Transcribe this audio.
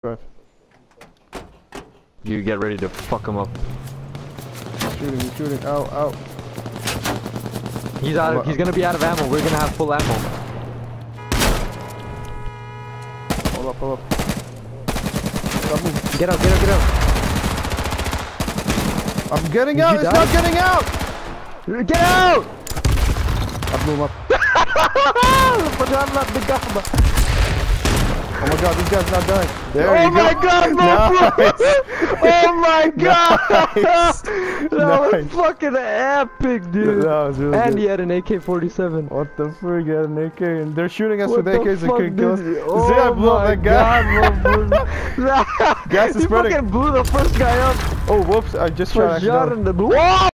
drive. You get ready to fuck him up. He's shooting. Ow, ow. He's gonna be out of ammo. We're gonna have full ammo. Hold up. Stop moving. Get out. I'm getting out. It's not getting out. Get out! I blew him up. Oh my god, this guy's not dying. There you go. Oh my god, Nice. Oh my god! Nice. That was fucking epic, dude. That was really and good. he had an AK-47. What the frig? He had an AK and they're shooting us What with AKs and couldn't kill us. dude? See, I blew up that guy. Gas is He spreading. fucking blew the first guy up. Oh, whoops, I just shot Shot accidentally. in the... Whoa!